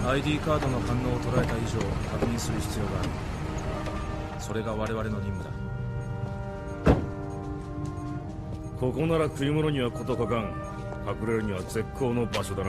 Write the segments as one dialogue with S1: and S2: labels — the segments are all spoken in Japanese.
S1: ID カードの反応を捉えた以上確認する必要がある。それが我々の任務だ。
S2: ここなら食い物には事欠かん。隠れるには絶好の場所だな。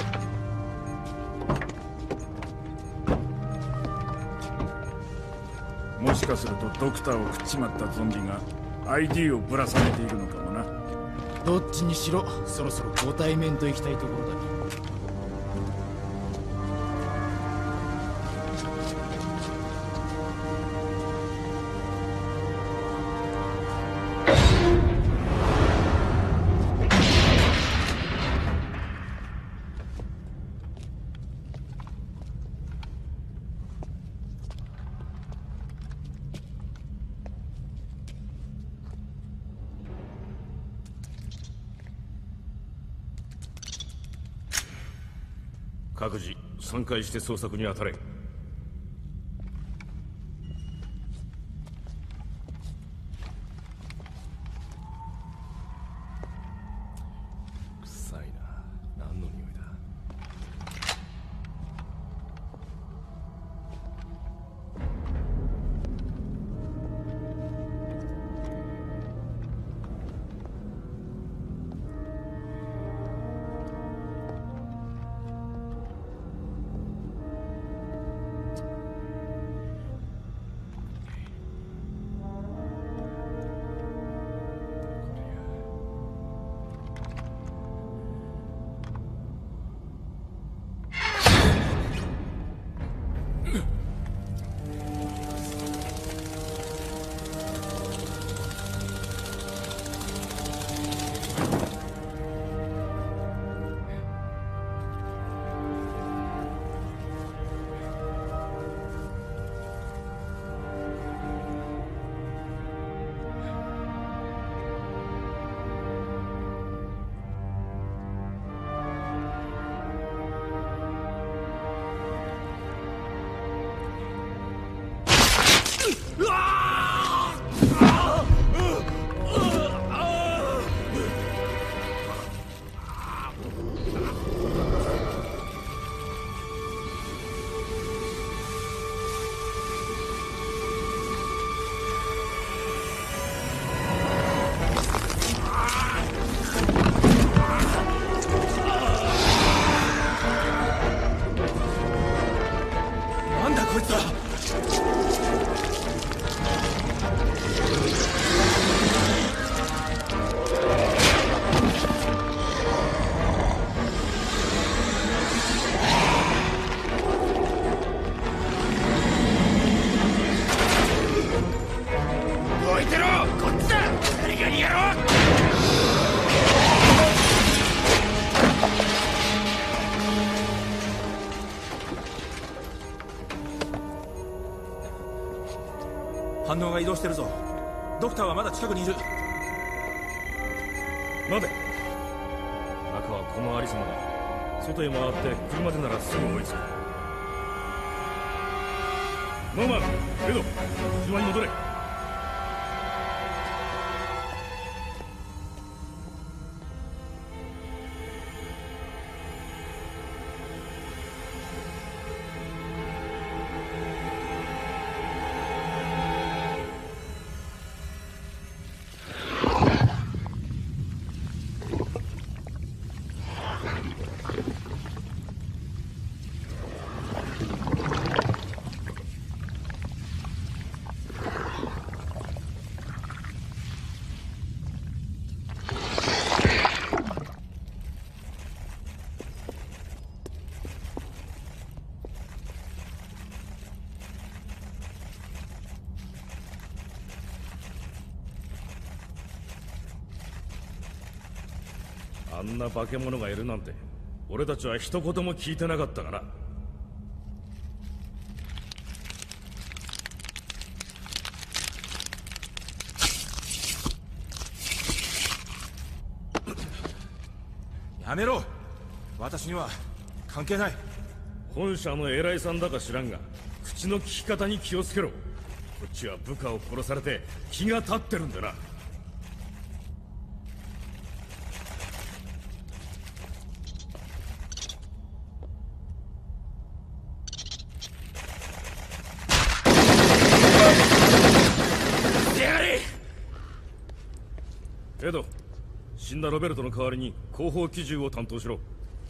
S3: もしかするとドクターを食っちまったゾンビが ID をぶら下げているのかもな。
S4: どっちにしろそろそろご対面と行きたいところだ。
S2: 各自3回して捜索に当たれ。臭いな。何の匂いだ。
S1: 反応が移動してるぞ。ドクターはまだ近くにいる。
S2: 待て。中はこのありさまだ。外へ回って車でならすぐ追いつく。ノーマン、レド、車に戻れ。あんな化け物がいるなんて俺たちは一言も聞いてなかったから。
S1: やめろ。私には関係ない。
S2: 本社の偉いさんだか知らんが口の利き方に気をつけろ。こっちは部下を殺されて気が立ってるんだな。 死んだロベルトの代わりに後方機銃を担当しろ。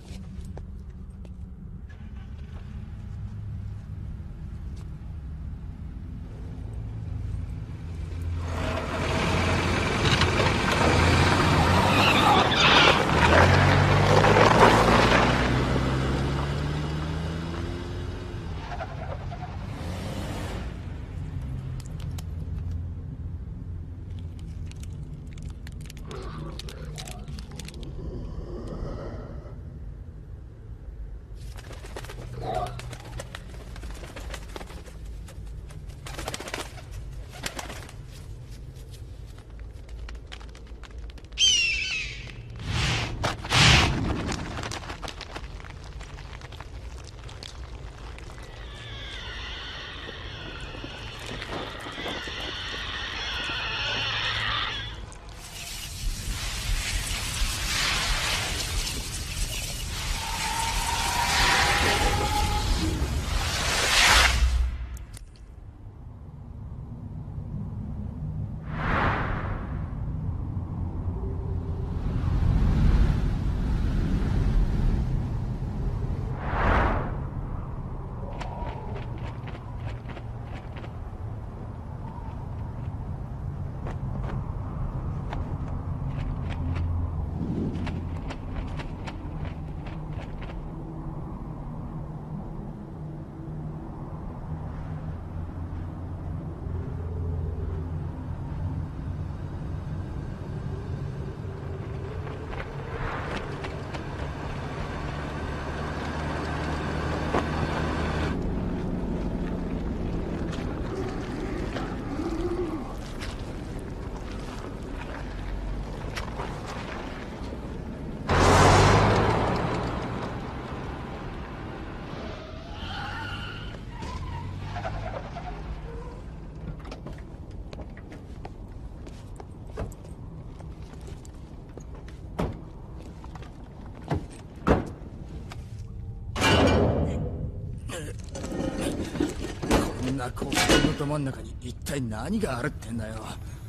S4: こんな高原のど真ん中に一体何があるってんだよ。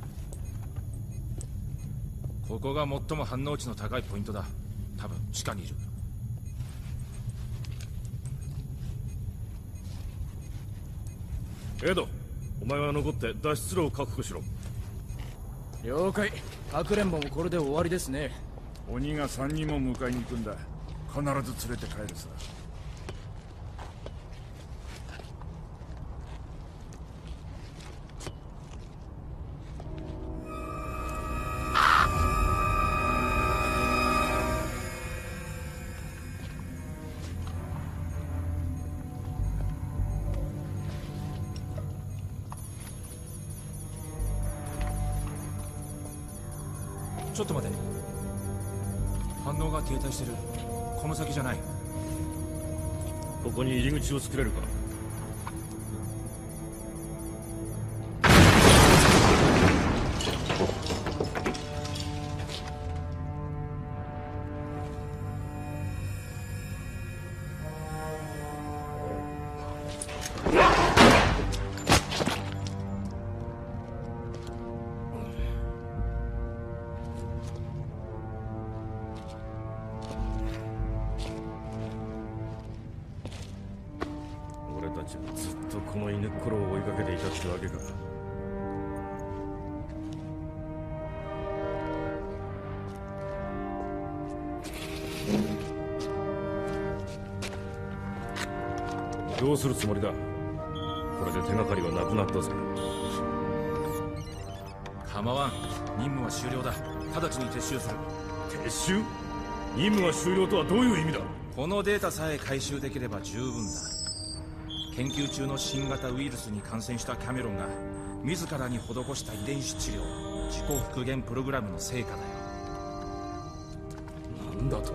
S1: ここが最も反応値の高いポイントだ。多分地下にいる。
S2: エド、お前は残って脱出路を確保しろ。
S4: 了解。かくれんぼもこれで終わりですね。
S3: 鬼が3人も迎えに行くんだ。必ず連れて帰るさ。
S1: ちょっと待て。反応が停滞してる。この先じゃない。
S2: ここに入り口を作れるか。ずっとこの犬っころを追いかけていたってわけか。どうするつもりだ。これで手がかりはなくなったぜ。
S1: 構わん。任務は終了だ。直ちに撤収する。
S2: 撤収？任務は終了とはどういう意味だ。
S1: このデータさえ回収できれば十分だ。研究中の新型ウイルスに感染したキャメロンが自らに施した遺伝子治療、自己復元プログラムの成果だよ。
S2: なんだと。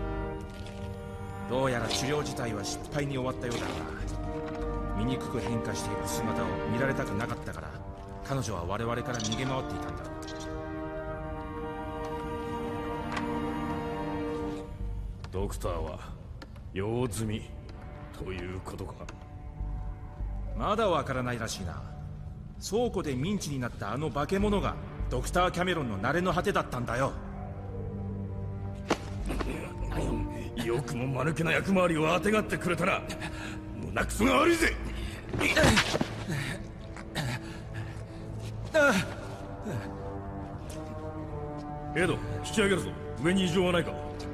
S1: どうやら治療自体は失敗に終わったようだが、醜く変化している姿を見られたくなかったから、彼女は我々から逃げ回っていたんだろう。
S2: ドクターは用済みということか。
S1: まだわからないらしいな。倉庫でミンチになったあの化け物がドクター・キャメロンの慣れの果てだったんだよ。
S2: よくも間抜けな役回りをあてがってくれたな。胸くそが悪いぜ。エド、引き上げるぞ。上に異常はないか？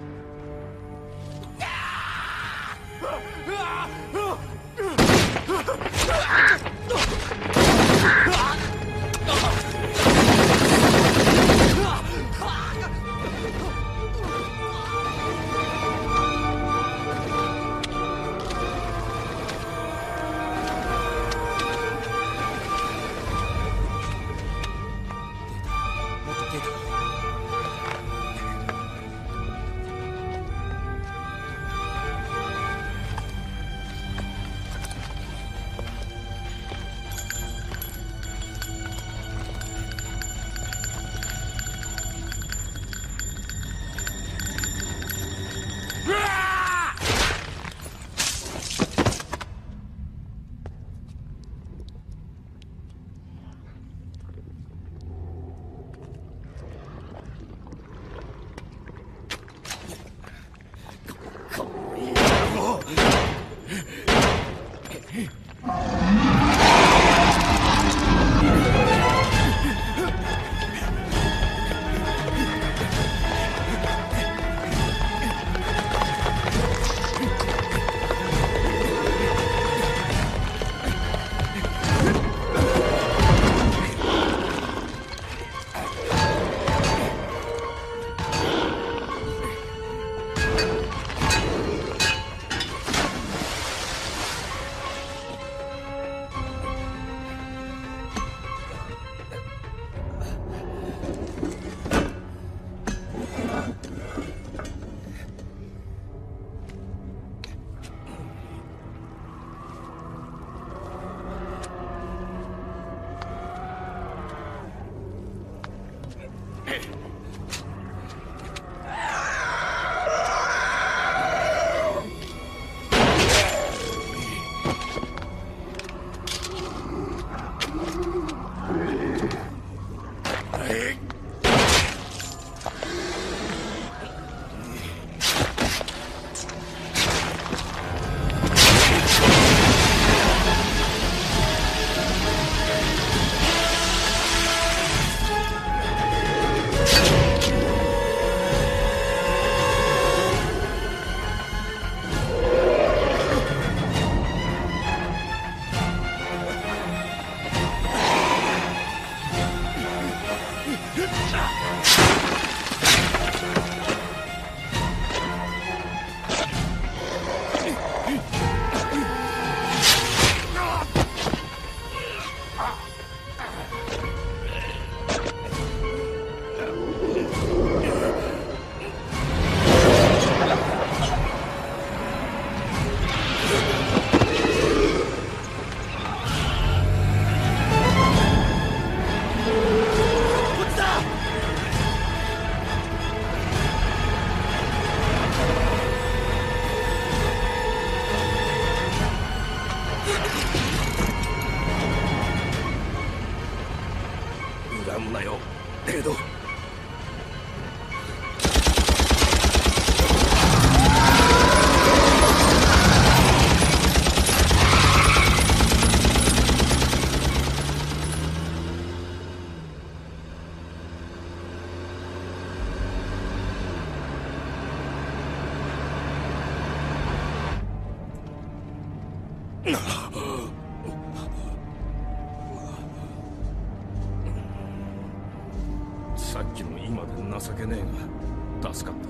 S2: さっきの今で情けねえが助かった。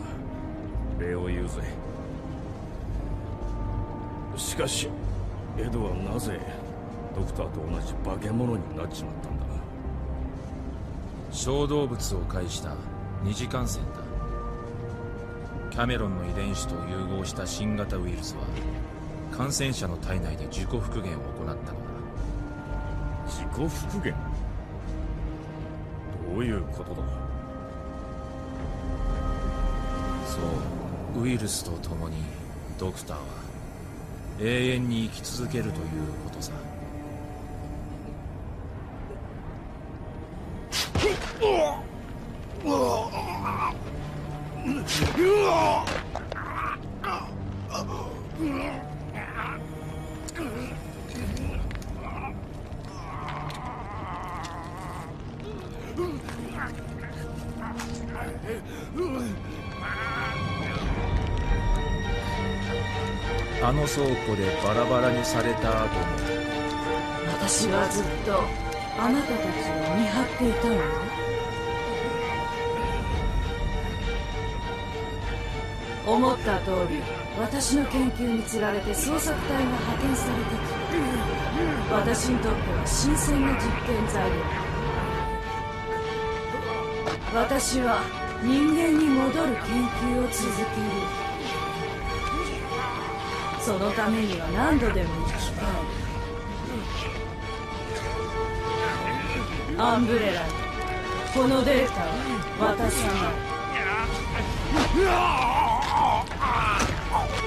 S2: 礼を言うぜ。しかしエドはなぜドクターと同じ化け物になっちまったんだ。
S1: 小動物を介した二次感染だ。キャメロンの遺伝子と融合した新型ウイルスは感染者の体内で自己復元を行ったのだ。
S2: 自己復元？どういうことだ？
S1: そう、ウイルスと共にドクターは永遠に生き続けるということさ。 あの倉庫でバラバラにされた後も
S5: 私はずっとあなたたちを見張っていたのよ。思った通り私の研究につられて捜索隊が派遣されてきた。私にとっては新鮮な実験材料。私は人間に戻る研究を続ける。そのためには何度でも生き返る。アンブレラにこのデータを渡さない。